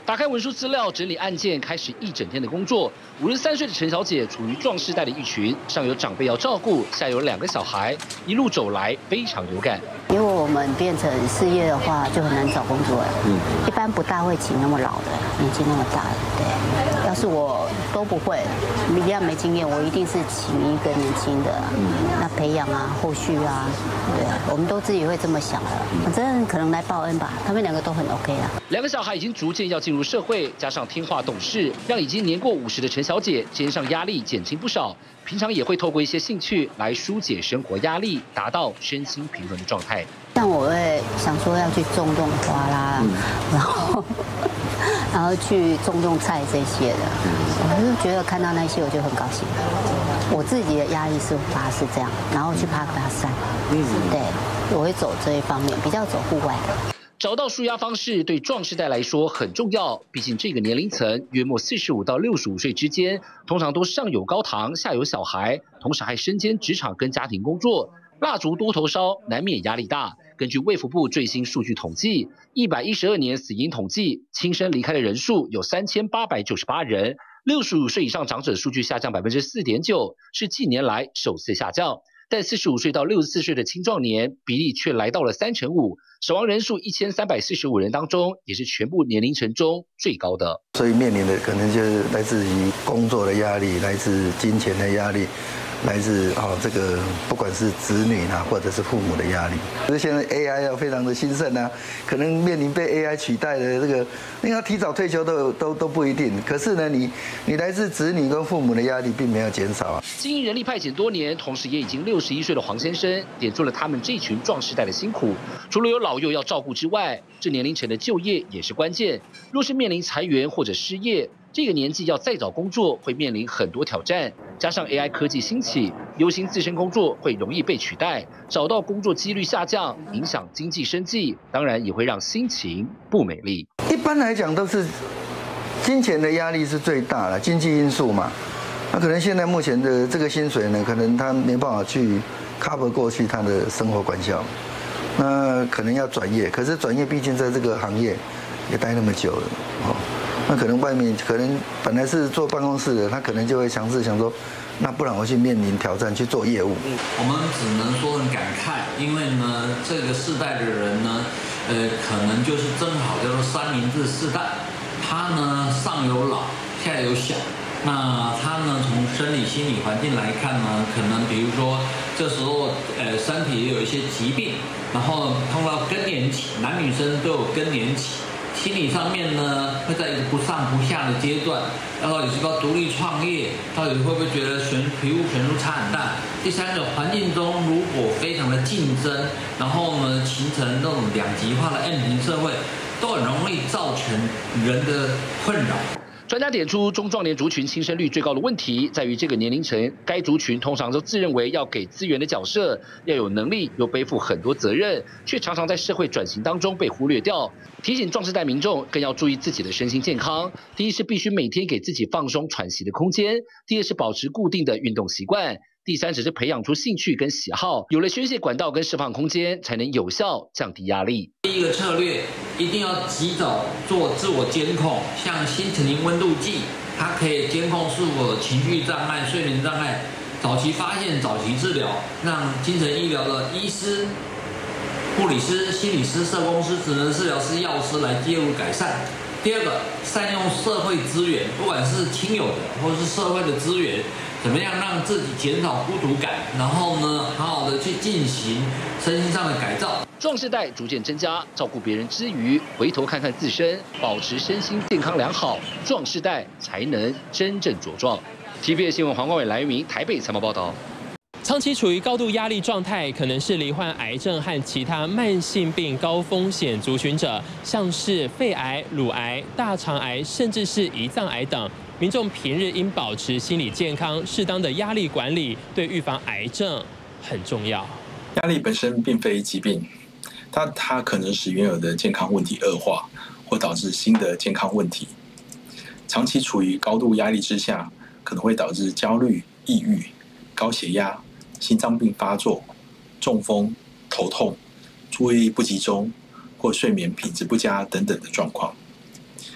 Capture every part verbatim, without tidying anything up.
打开文书资料，整理案件，开始一整天的工作。五十三岁的陈小姐处于壮世代的一群，上有长辈要照顾，下有两个小孩，一路走来非常有感。 因为我们变成事业的话，就很难找工作了。嗯，一般不大会请那么老的，年纪那么大的。对，要是我都不会，一样没经验，我一定是请一个年轻的，嗯，那培养啊，后续啊，对啊，我们都自己会这么想的。反正可能来报恩吧，他们两个都很 OK 啊。 两个小孩已经逐渐要进入社会，加上听话懂事，让已经年过五十的陈小姐肩上压力减轻不少。平常也会透过一些兴趣来疏解生活压力，达到身心平衡的状态。 像我会想说要去种种花啦，嗯、然后然后去种种菜这些的，我就觉得看到那些我就很高兴。我自己的压力是怕是这样，然后去爬爬山，嗯，对，我会走这一方面，比较走户外的。 找到抒压方式对壮世代来说很重要，毕竟这个年龄层约莫四十五到六十五岁之间，通常都上有高堂，下有小孩，同时还身兼职场跟家庭工作，蜡烛多头烧，难免压力大。根据卫福部最新数据统计，一百一十二年死因统计，轻生离开的人数有三千八百九十八人，六十五岁以上长者数据下降百分之四点九，是近年来首次下降。但四十五岁到六十四岁的青壮年比例却来到了三成五，死亡人数一千三百四十五人当中，也是全部年龄层中最高的。 所以面临的可能就是来自于工作的压力，来自金钱的压力，来自哦这个不管是子女啊，或者是父母的压力。可是现在 A I 要非常的兴盛啊，可能面临被 A I 取代的这个，你要提早退休都都都不一定。可是呢，你你来自子女跟父母的压力并没有减少啊。 经营人力派遣多年，同时也已经六十一岁的黄先生，点出了他们这群壮世代的辛苦。除了有老幼要照顾之外，这年龄层的就业也是关键。若是面临裁员或者失业，这个年纪要再找工作会面临很多挑战，加上 A I 科技兴起，优先自身工作会容易被取代，找到工作几率下降，影响经济生计，当然也会让心情不美丽。 一般来讲都是金钱的压力是最大的，经济因素嘛。那可能现在目前的这个薪水呢，可能他没办法去 cover 过去他的生活开销，那可能要转业，可是转业毕竟在这个行业也待那么久了，哦。那可能外面可能本来是做办公室的，他可能就会尝试想说，那不然我去面临挑战去做业务。 我们只能说很感慨，因为呢，这个世代的人呢，呃，可能就是正好叫做三明治世代，他呢上有老，下有小。那他呢，从生理、心理环境来看呢，可能比如说这时候呃身体也有一些疾病，然后碰到更年期，男女生都有更年期。心理上面呢，会在一个不上不下的阶段，到底是不是要独立创业？到底会不会觉得悬贫富悬殊差很大？第三个，环境中如果非常的竞争，然后呢形成那种两极化的 M 型社会，都很容易造成人的困扰。 专家点出，中壮年族群轻生率最高的问题在于这个年龄层，该族群通常都自认为要给资源的角色，要有能力，又背负很多责任，却常常在社会转型当中被忽略掉。提醒壮世代民众更要注意自己的身心健康。第一是必须每天给自己放松喘息的空间，第二是保持固定的运动习惯，第三只是培养出兴趣跟喜好，有了宣泄管道跟释放空间，才能有效降低压力。 第一个策略一定要及早做自我监控，像新陈代温度计，它可以监控是否有情绪障碍、睡眠障碍，早期发现、早期治疗，让精神医疗的医师、护理师、心理师、社工师、职能治疗师、药师来介入改善。第二个，善用社会资源，不管是亲友的或者是社会的资源，怎么样让自己减少孤独感，然后呢，好好的去进行身心上的改造。 壮世代逐渐增加，照顾别人之余，回头看看自身，保持身心健康良好，壮世代才能真正茁壮。T V B S 新闻黄光伟、蓝玉明台北采访报道。 长期处于高度压力状态，可能是罹患癌症和其他慢性病高风险族群者，像是肺癌、乳癌、大肠癌，甚至是胰脏癌等。民众平日应保持心理健康，适当的压力管理对预防癌症很重要。 压力本身并非疾病，它它可能使原有的健康问题恶化，或导致新的健康问题。长期处于高度压力之下，可能会导致焦虑、抑郁、高血压、心脏病发作、中风、头痛、注意力不集中或睡眠品质不佳等等的状况。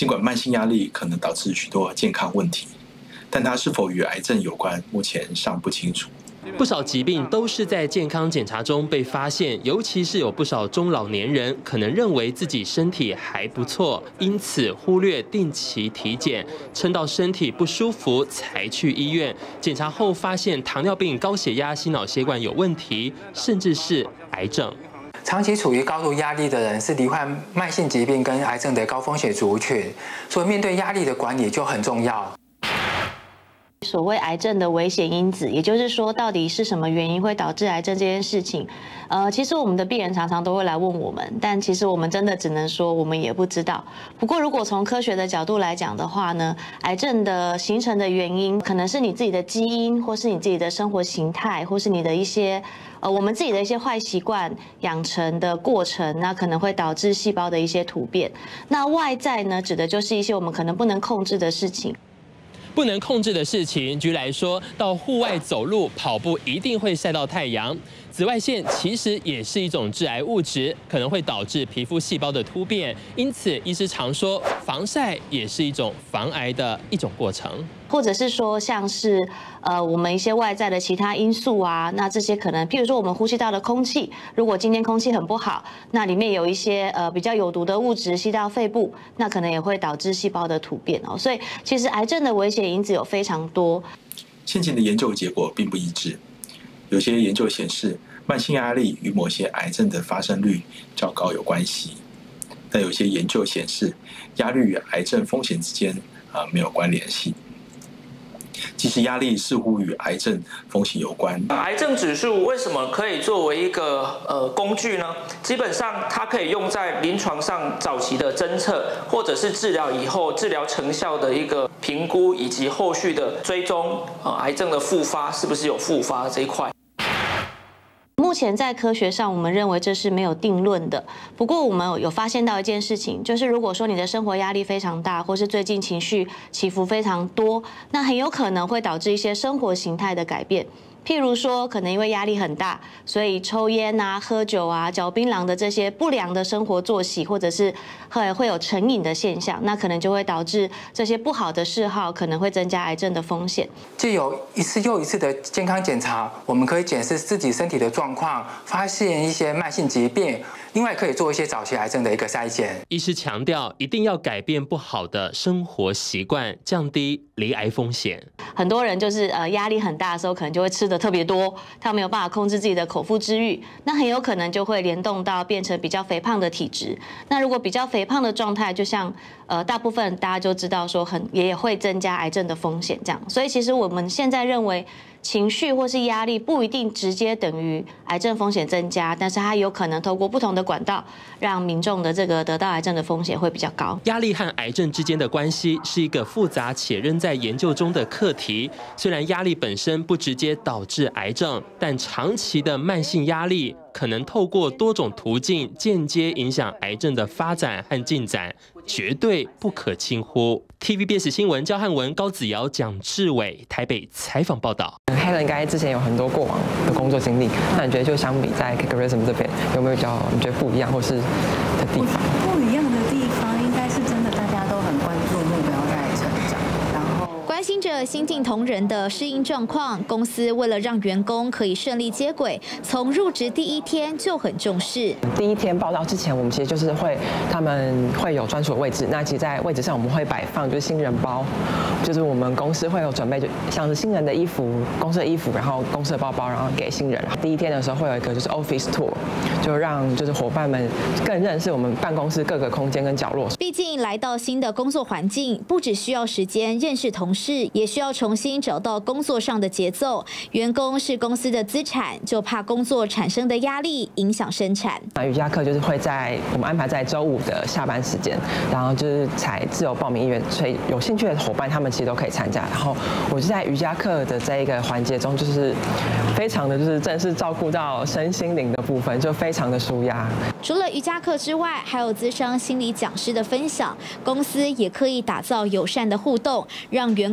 尽管慢性压力可能导致许多健康问题，但它是否与癌症有关，目前尚不清楚。 不少疾病都是在健康检查中被发现，尤其是有不少中老年人可能认为自己身体还不错，因此忽略定期体检，撑到身体不舒服才去医院检查后，发现糖尿病、高血压、心脑血管有问题，甚至是癌症。 长期处于高度压力的人是罹患慢性疾病跟癌症的高风险族群，所以面对压力的管理就很重要。 所谓癌症的危险因子，也就是说，到底是什么原因会导致癌症这件事情，呃，其实我们的病人常常都会来问我们，但其实我们真的只能说我们也不知道。不过，如果从科学的角度来讲的话呢，癌症的形成的原因可能是你自己的基因，或是你自己的生活形态，或是你的一些呃我们自己的一些坏习惯养成的过程，那可能会导致细胞的一些突变。那外在呢，指的就是一些我们可能不能控制的事情。 不能控制的事情，举例来说，到户外走路、跑步一定会晒到太阳。紫外线其实也是一种致癌物质，可能会导致皮肤细胞的突变。因此，医师常说，防晒也是一种防癌的一种过程。 或者是说，像是呃我们一些外在的其他因素啊，那这些可能，譬如说我们呼吸到的空气，如果今天空气很不好，那里面有一些呃比较有毒的物质吸到肺部，那可能也会导致细胞的突变哦。所以其实癌症的危险因子有非常多。 现今的研究结果并不一致，有些研究显示慢性压力与某些癌症的发生率较高有关系，但有些研究显示压力与癌症风险之间啊、呃、没有关联性。其实压力似乎与癌症风险有关。 癌症指数为什么可以作为一个呃工具呢？基本上它可以用在临床上早期的侦测，或者是治疗以后治疗成效的一个评估，以及后续的追踪呃癌症的复发是不是有复发这一块。 目前在科学上，我们认为这是没有定论的。不过，我们有发现到一件事情，就是如果说你的生活压力非常大，或是最近情绪起伏非常多，那很有可能会导致一些生活形态的改变。譬如说，可能因为压力很大，所以抽烟啊、喝酒啊、嚼槟榔的这些不良的生活作息，或者是会会有成瘾的现象，那可能就会导致这些不好的嗜好可能会增加癌症的风险。 藉由一次又一次的健康检查，我们可以检视自己身体的状况，发现一些慢性疾病。另外，可以做一些早期癌症的一个筛检。 医师强调，一定要改变不好的生活习惯，降低罹癌风险。 很多人就是呃压力很大的时候，可能就会吃的特别多，他没有办法控制自己的口腹之欲，那很有可能就会联动到变成比较肥胖的体质。那如果比较肥胖的状态，就像呃大部分大家就知道说很也会增加癌症的风险这样。所以其实我们现在认为，情绪或是压力不一定直接等于癌症风险增加，但是它有可能透过不同的管道，让民众的这个得到癌症的风险会比较高。 压力和癌症之间的关系是一个复杂且仍在研究中的课题。虽然压力本身不直接导致癌症，但长期的慢性压力可能透过多种途径间接影响癌症的发展和进展，绝对不可轻忽。T V B S 新闻焦汉文、高子尧、蒋志伟台北采访报道。 Helen 应该之前有很多过往的工作经历，那你觉得就相比在 Careerism 这边有没有比较你觉得不一样或是的地方？ 不一样的地方应该是真的，大家都很关注目标在成长，然后关心着新进同仁的适应状况，公司为了让员工可以顺利接轨，从入职第一天就很重视。 第一天报到之前，我们其实就是会他们会有专属的位置，那其实在位置上我们会摆放就是新人包，就是我们公司会有准备，就像是新人的衣服、公司的衣服，然后公司的包包，然后给新人。第一天的时候会有一个就是 office tour， 就让就是伙伴们更认识我们办公室各个空间跟角落。 毕竟来到新的工作环境，不只需要时间认识同事，也需要重新找到工作上的节奏。员工是公司的资产，就怕工作产生的压力影响生产。 那瑜伽课就是会在我们安排在周五的下班时间，然后就是采自由报名意愿，所以有兴趣的伙伴他们其实都可以参加。然后我就在瑜伽课的这一个环节中，就是非常的就是正式照顾到身心灵的部分，就非常的舒压。 除了瑜伽课之外，还有资深心理讲师的分享，公司也刻意打造友善的互动，让员工碰到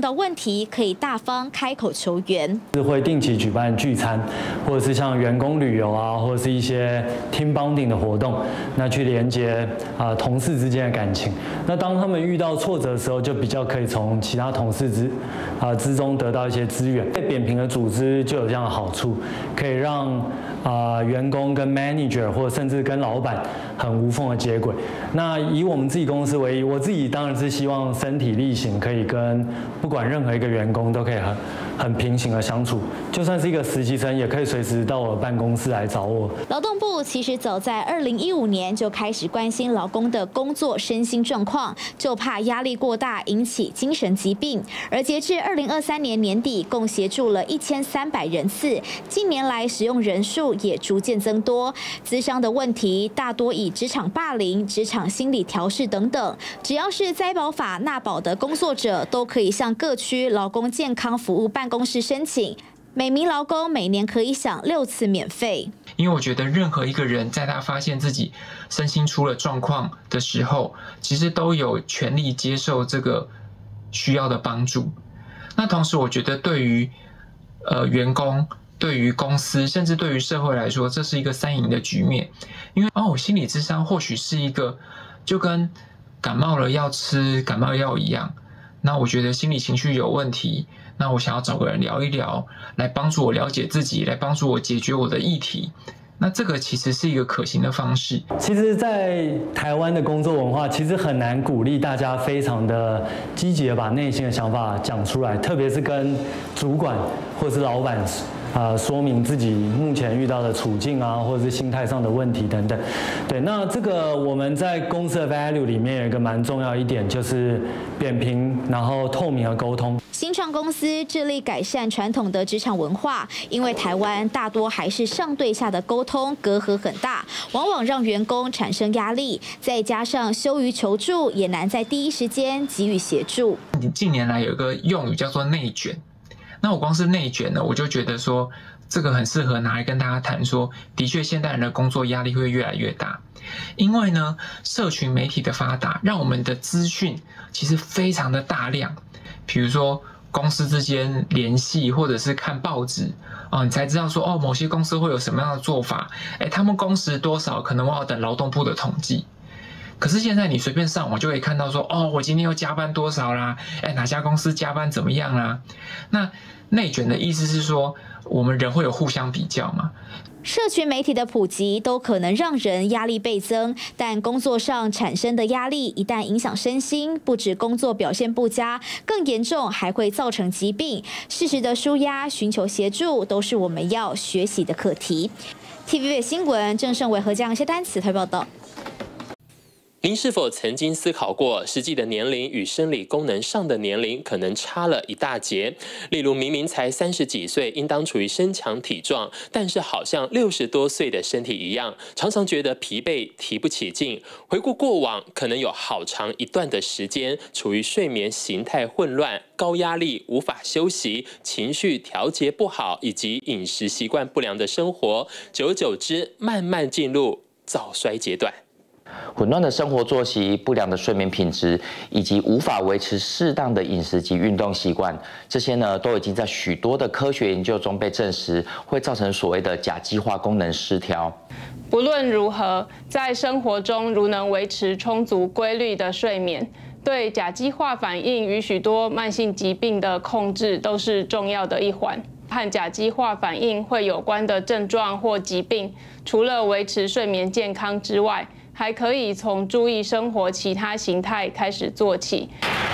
到问题可以大方开口求援。 是会定期举办聚餐，或者是像员工旅游啊，或者是一些 team bonding 的活动，那去连接啊、呃、同事之间的感情。那当他们遇到挫折的时候，就比较可以从其他同事之啊、呃、之中得到一些资源。被扁平的组织就有这样的好处，可以让啊、呃、员工跟 manager 或者甚至跟老板很无缝的接轨。那以我们自己公司为例，我自己当然是希望身体力行，可以跟不管任何一个员工都可以很很平行的相处。就算是一个实习生，也可以随时到我的办公室来找我。 劳动部其实早在二零一五年就开始关心劳工的工作身心状况，就怕压力过大引起精神疾病。而截至二零二三年年底，共协助了一千三百人次，近年来使用人数也逐渐增多。咨商的问题大多以职场霸凌、职场心理调适等等，只要是灾保法纳保的工作者，都可以向各区劳工健康服务办公室申请。每名劳工每年可以享六次免费。 因为我觉得任何一个人在他发现自己身心出了状况的时候，其实都有权利接受这个需要的帮助。那同时我觉得对于呃员工、对于公司，甚至对于社会来说，这是一个三赢的局面。因为哦，心理咨商或许是一个就跟感冒了要吃感冒药一样。那我觉得心理情绪有问题，那我想要找个人聊一聊，来帮助我了解自己，来帮助我解决我的议题。那这个其实是一个可行的方式。 其实，在台湾的工作文化，其实很难鼓励大家非常的积极的把内心的想法讲出来，特别是跟主管或是老板啊、呃、说明自己目前遇到的处境啊，或者是心态上的问题等等。对，那这个我们在公司的 value 里面有一个蛮重要一点，就是扁平然后透明的沟通。 新创公司致力改善传统的职场文化，因为台湾大多还是上对下的沟通隔阂很大，往往让员工产生压力，再加上羞于求助，也难在第一时间给予协助。 近年来有一个用语叫做内卷，那我光是内卷呢，我就觉得说这个很适合拿来跟大家谈说，的确现代人的工作压力会越来越大，因为呢，社群媒体的发达，让我们的资讯其实非常的大量，比如说公司之间联系，或者是看报纸哦，你才知道说哦，某些公司会有什么样的做法，哎，他们工时多少，可能我要等劳动部的统计。可是现在你随便上网就可以看到说，哦，我今天又加班多少啦？哎，哪家公司加班怎么样啦？那内卷的意思是说，我们人会有互相比较嘛？ 社群媒体的普及都可能让人压力倍增，但工作上产生的压力一旦影响身心，不止工作表现不佳，更严重还会造成疾病。适时的抒压、寻求协助，都是我们要学习的课题。T V B 新闻郑胜伟和江谢丹词台报道。 您是否曾经思考过，实际的年龄与生理功能上的年龄可能差了一大截？例如，明明才三十几岁，应当处于身强体壮，但是好像六十多岁的身体一样，常常觉得疲惫、提不起劲。回顾过往，可能有好长一段的时间处于睡眠形态混乱、高压力、无法休息、情绪调节不好，以及饮食习惯不良的生活，久而久之，慢慢进入早衰阶段。 混乱的生活作息、不良的睡眠品质，以及无法维持适当的饮食及运动习惯，这些呢都已经在许多的科学研究中被证实，会造成所谓的甲基化功能失调。 不论如何，在生活中如能维持充足规律的睡眠，对甲基化反应与许多慢性疾病的控制都是重要的一环。和甲基化反应会有关的症状或疾病，除了维持睡眠健康之外，还可以从注意生活其他形态开始做起。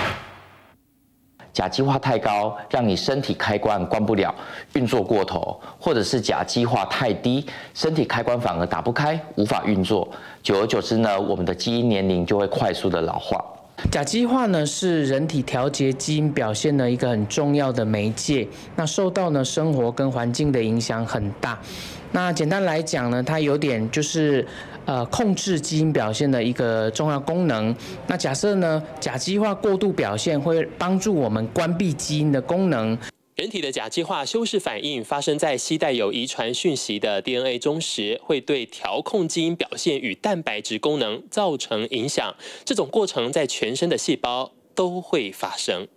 甲基化太高，让你身体开关关不了，运作过头；或者是甲基化太低，身体开关反而打不开，无法运作。久而久之呢，我们的基因年龄就会快速的老化。 甲基化呢是人体调节基因表现的一个很重要的媒介，那受到呢生活跟环境的影响很大。那简单来讲呢，它有点就是呃控制基因表现的一个重要功能。那假设呢甲基化过度表现会帮助我们关闭基因的功能。 人体的甲基化修饰反应发生在携带有遗传讯息的 D N A 中时，会对调控基因表现与蛋白质功能造成影响。这种过程在全身的细胞都会发生。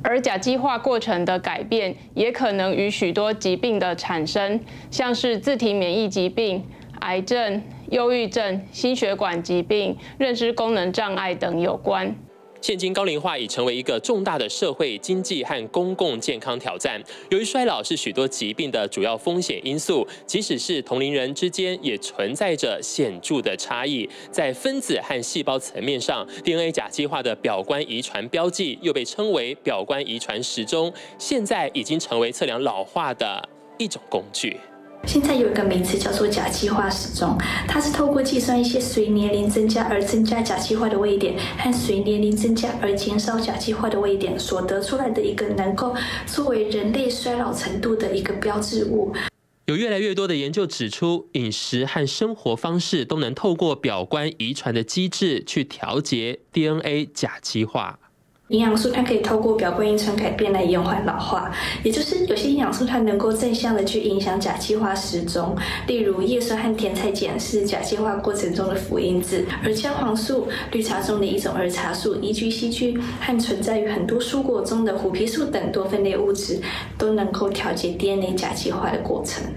而甲基化过程的改变，也可能与许多疾病的产生，像是自体免疫疾病、癌症、忧郁症、心血管疾病、认知功能障碍等有关。 现今高龄化已成为一个重大的社会、经济和公共健康挑战。由于衰老是许多疾病的主要风险因素，即使是同龄人之间也存在着显著的差异。在分子和细胞层面上 ，D N A 甲基化的表观遗传标记又被称为表观遗传时钟，现在已经成为测量老化的一种工具。 现在有一个名词叫做甲基化时钟，它是透过计算一些随年龄增加而增加甲基化的位点和随年龄增加而减少甲基化的位点所得出来的一个能够作为人类衰老程度的一个标志物。 有越来越多的研究指出，饮食和生活方式都能透过表观遗传的机制去调节 D N A 甲基化。 营养素它可以透过表观遗传改变来延缓老化，也就是有些营养素它能够正向的去影响甲基化时钟，例如叶酸和甜菜碱是甲基化过程中的辅因子，而姜黄素、绿茶中的一种儿茶素、E G C G 和存在于很多蔬果中的虎皮素等多酚类物质，都能够调节 D N A 甲基化的过程。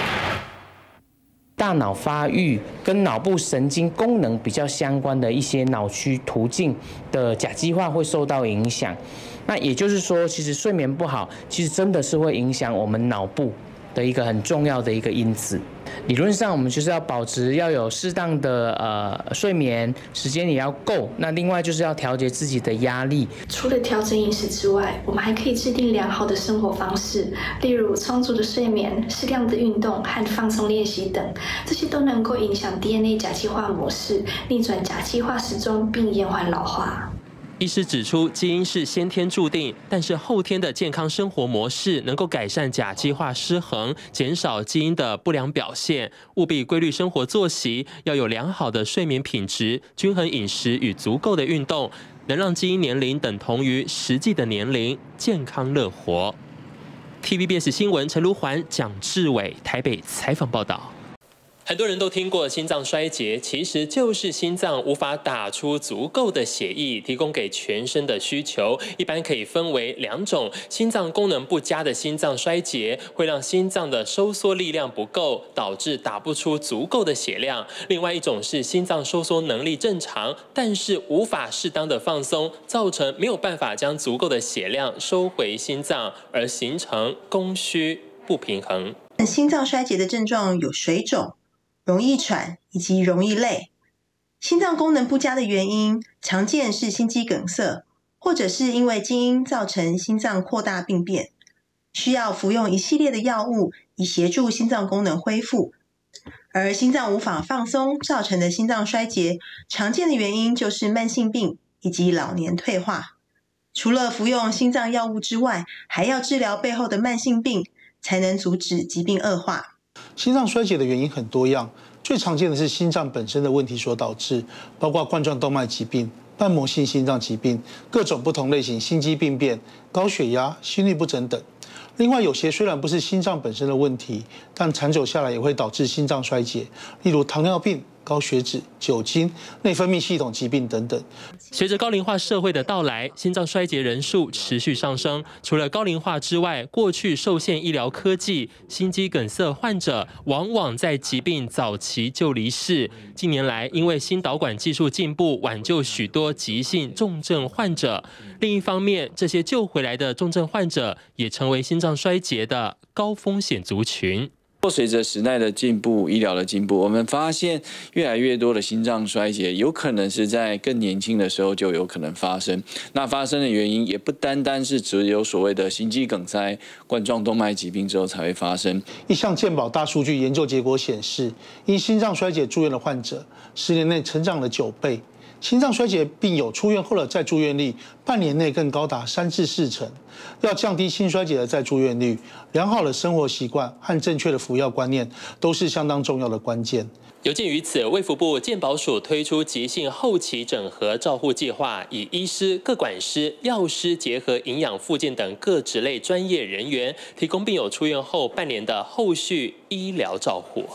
大脑发育跟脑部神经功能比较相关的一些脑区途径的甲基化会受到影响。那也就是说，其实睡眠不好，其实真的是会影响我们脑部的一个很重要的一个因子。理论上，我们就是要保持要有适当的呃睡眠时间也要够。那另外就是要调节自己的压力。 除了调整饮食之外，我们还可以制定良好的生活方式，例如充足的睡眠、适量的运动和放松练习等，这些都能够影响 D N A 甲基化模式，逆转甲基化时钟，并延缓老化。 医师指出，基因是先天注定，但是后天的健康生活模式能够改善甲基化失衡，减少基因的不良表现。务必规律生活作息，要有良好的睡眠品质、均衡饮食与足够的运动，能让基因年龄等同于实际的年龄，健康乐活。T V B S 新闻陈如环、蒋志伟台北采访报道。很多人都听过心脏衰竭，其实就是心脏无法打出足够的血液，提供给全身的需求。一般可以分为两种：心脏功能不佳的心脏衰竭，会让心脏的收缩力量不够，导致打不出足够的血量；另外一种是心脏收缩能力正常，但是无法适当的放松，造成没有办法将足够的血量收回心脏，而形成供需不平衡。 心脏衰竭的症状有水肿、容易喘以及容易累。心脏功能不佳的原因常见是心肌梗塞，或者是因为基因造成心脏扩大病变，需要服用一系列的药物以协助心脏功能恢复。而心脏无法放松造成的心脏衰竭，常见的原因就是慢性病以及老年退化。除了服用心脏药物之外，还要治疗背后的慢性病，才能阻止疾病恶化。 心脏衰竭的原因很多样，最常见的是心脏本身的问题所导致，包括冠状动脉疾病、瓣膜性心脏疾病、各种不同类型心肌病变、高血压、心律不整等。另外，有些虽然不是心脏本身的问题，但长久下来也会导致心脏衰竭，例如糖尿病、高血脂、酒精、内分泌系统疾病等等。 随着高龄化社会的到来，心脏衰竭人数持续上升。除了高龄化之外，过去受限医疗科技，心肌梗塞患者往往在疾病早期就离世。近年来，因为心导管技术进步，挽救许多急性重症患者。另一方面，这些救回来的重症患者也成为心脏衰竭的高风险族群。 随着时代的进步，医疗的进步，我们发现越来越多的心脏衰竭有可能是在更年轻的时候就有可能发生。那发生的原因也不单单是只有所谓的心肌梗塞、冠状动脉疾病之后才会发生。 一项健保大数据研究结果显示，因心脏衰竭住院的患者，十年内成长了九倍。心脏衰竭病友出院后的再住院率，半年内更高达三至四成。要降低心衰竭的再住院率，良好的生活习惯和正确的服药观念都是相当重要的关键。 有鉴于此，卫福部健保署推出急性后期整合照护计划，以医师、个管师、药师结合营养复健等各职类专业人员，提供病友出院后半年的后续医疗照护。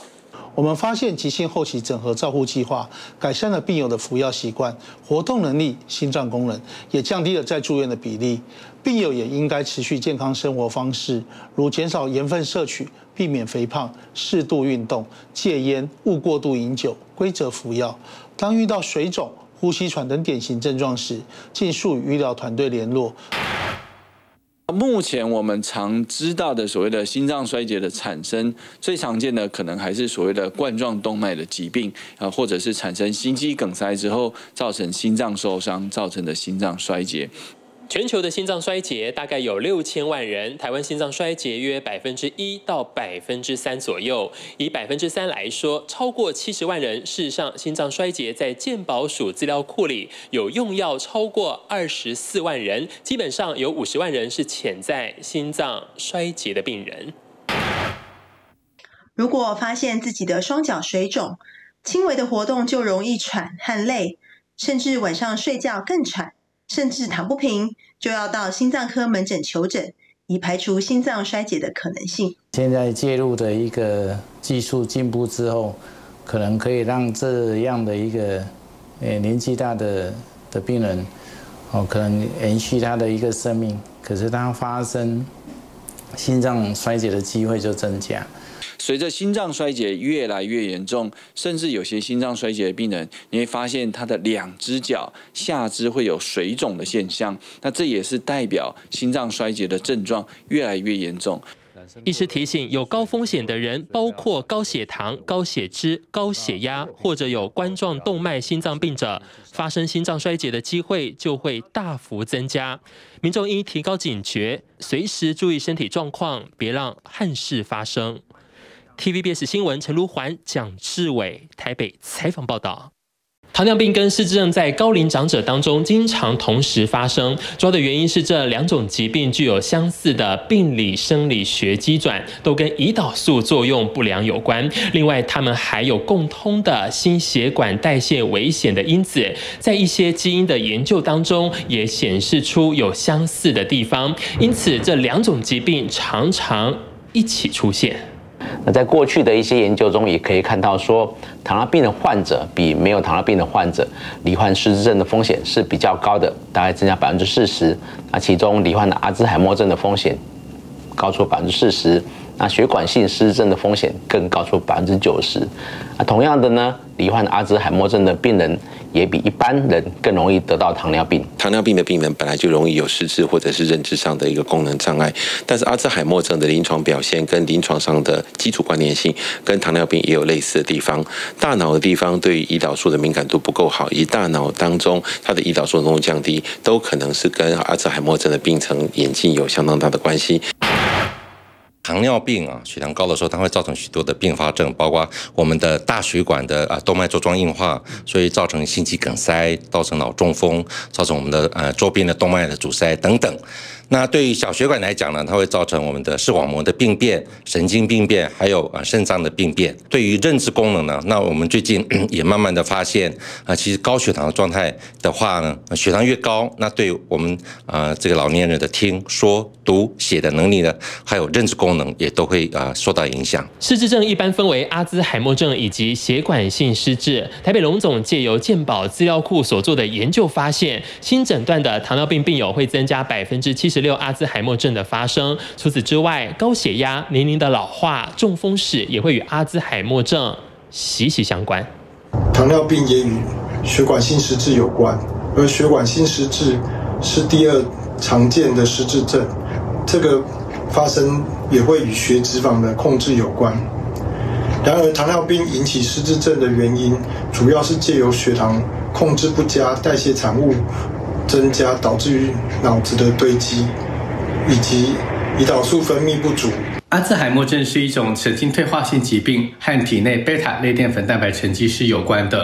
我们发现急性后期整合照护计划改善了病友的服药习惯、活动能力、心脏功能，也降低了在住院的比例。病友也应该持续健康生活方式，如减少盐分摄取、避免肥胖、适度运动、戒烟、勿过度饮酒、规则服药。当遇到水肿、呼吸喘等典型症状时，尽速与医疗团队联络。 目前我们常知道的所谓的心脏衰竭的产生，最常见的可能还是所谓的冠状动脉的疾病，啊，或者是产生心肌梗塞之后造成心脏受伤造成的心脏衰竭。 全球的心脏衰竭大概有六千万人，台湾心脏衰竭约百分之一到百分之三左右。以百分之三来说，超过七十万人。事实上，心脏衰竭在健保署资料库里有用药超过二十四万人，基本上有五十万人是潜在心脏衰竭的病人。 如果发现自己的双脚水肿，轻微的活动就容易喘和累，甚至晚上睡觉更喘。甚至躺不平，就要到心脏科门诊求诊，以排除心脏衰竭的可能性。 现在介入的一个技术进步之后，可能可以让这样的一个呃年纪大的的病人，哦，可能延续他的一个生命，可是他发生心脏衰竭的机会就增加。 随着心脏衰竭越来越严重，甚至有些心脏衰竭的病人，你会发现他的两只脚下肢会有水肿的现象，那这也是代表心脏衰竭的症状越来越严重。 医师提醒，有高风险的人，包括高血糖、高血脂、高血压，或者有冠状动脉心脏病者，发生心脏衰竭的机会就会大幅增加。民众应提高警觉，随时注意身体状况，别让憾事发生。T V B S 新闻陈如环、蒋志伟台北采访报道。糖尿病跟失智症在高龄长者当中经常同时发生，主要的原因是这两种疾病具有相似的病理生理学机转，都跟胰岛素作用不良有关。另外，它们还有共通的心血管代谢危险的因子，在一些基因的研究当中也显示出有相似的地方，因此这两种疾病常常一起出现。 那在过去的一些研究中，也可以看到说，糖尿病的患者比没有糖尿病的患者罹患失智症的风险是比较高的，大概增加百分之四十。那其中罹患的阿兹海默症的风险高出百分之四十，那血管性失智症的风险更高出百分之九十。那同样的呢，罹患阿兹海默症的病人也比一般人更容易得到糖尿病。 糖尿病的病人本来就容易有失智或者是认知上的一个功能障碍，但是阿兹海默症的临床表现跟临床上的基础关联性跟糖尿病也有类似的地方。大脑的地方对于胰岛素的敏感度不够好，以及大脑当中它的胰岛素浓度降低，都可能是跟阿兹海默症的病程演进有相当大的关系。 糖尿病啊，血糖高的时候，它会造成许多的并发症，包括我们的大血管的啊动脉粥状硬化，所以造成心肌梗塞，造成脑中风，造成我们的呃周边的动脉的阻塞等等。那对于小血管来讲呢，它会造成我们的视网膜的病变、神经病变，还有啊肾脏的病变。对于认知功能呢，那我们最近也慢慢的发现啊，其实高血糖的状态的话呢，血糖越高，那对我们啊这个老年人的听说读写的能力呢，还有认知功能也都会啊受到影响。 失智症一般分为阿兹海默症以及血管性失智。台北荣总借由健保资料库所做的研究发现，新诊断的糖尿病病友会增加百分之七十六阿兹海默症的发生。除此之外，高血压、年龄的老化、中风史也会与阿兹海默症息息相关。 糖尿病也与血管性失智有关，而血管性失智是第二常见的失智症，这个发生也会与血脂肪的控制有关。然而，糖尿病引起失智症的原因，主要是借由血糖控制不佳、代谢产物增加，导致于脑子的堆积，以及胰岛素分泌不足。 阿兹海默症是一种神经退化性疾病，和体内贝塔类淀粉蛋白沉积是有关的。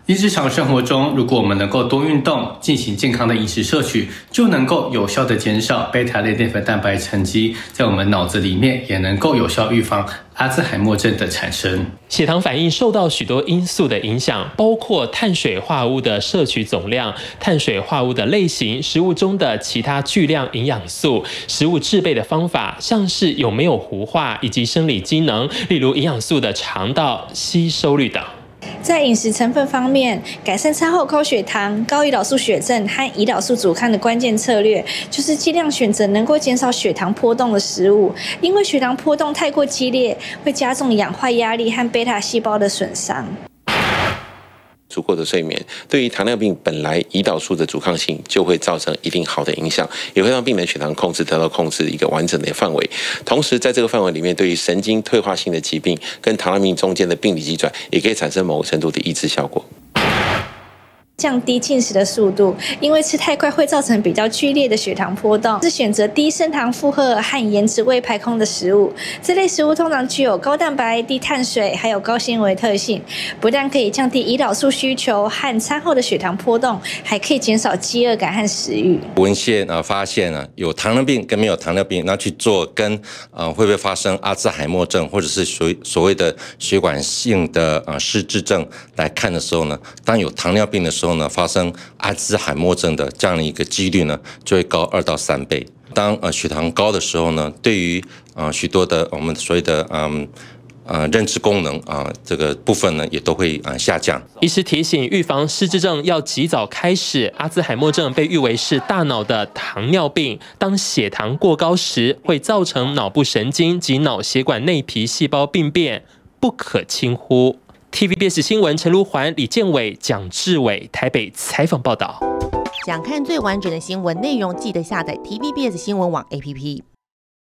日常生活中，如果我们能够多运动，进行健康的饮食摄取，就能够有效的减少贝塔类淀粉蛋白沉积在我们脑子里面，也能够有效预防阿兹海默症的产生。 血糖反应受到许多因素的影响，包括碳水化合物的摄取总量、碳水化合物的类型、食物中的其他巨量营养素、食物制备的方法，像是有没有糊化，以及生理机能，例如营养素的肠道吸收率等。 在饮食成分方面，改善餐后高血糖、高胰岛素血症和胰岛素阻抗的关键策略，就是尽量选择能够减少血糖波动的食物。因为血糖波动太过激烈，会加重氧化压力和贝塔细胞的损伤。 足够的睡眠对于糖尿病本来胰岛素的阻抗性就会造成一定好的影响，也会让病人血糖控制得到控制一个完整的范围。同时在这个范围里面，对于神经退化性的疾病跟糖尿病中间的病理机转，也可以产生某个程度的抑制效果。 降低进食的速度，因为吃太快会造成比较剧烈的血糖波动，是选择低升糖负荷和延迟未排空的食物。这类食物通常具有高蛋白、低碳水还有高纤维特性，不但可以降低胰岛素需求和餐后的血糖波动，还可以减少饥饿感和食欲。 文献啊发现啊，有糖尿病跟没有糖尿病，那去做跟呃会不会发生阿兹海默症或者是所所谓的血管性的呃失智症来看的时候呢，当有糖尿病的时候。时候呢，发生阿兹海默症的这样的一个几率呢，就会高二到三倍。当呃血糖高的时候呢，对于呃许多的我们所谓的嗯呃认知功能啊、呃、这个部分呢，也都会呃下降。 医师提醒，预防失智症要及早开始。阿兹海默症被誉为是大脑的糖尿病，当血糖过高时，会造成脑部神经及脑血管内皮细胞病变，不可轻忽。T V B S 新闻陈如环、李建伟、蒋志伟台北采访报道。 想看最完整的新闻内容，记得下载 T V B S 新闻网 A P P。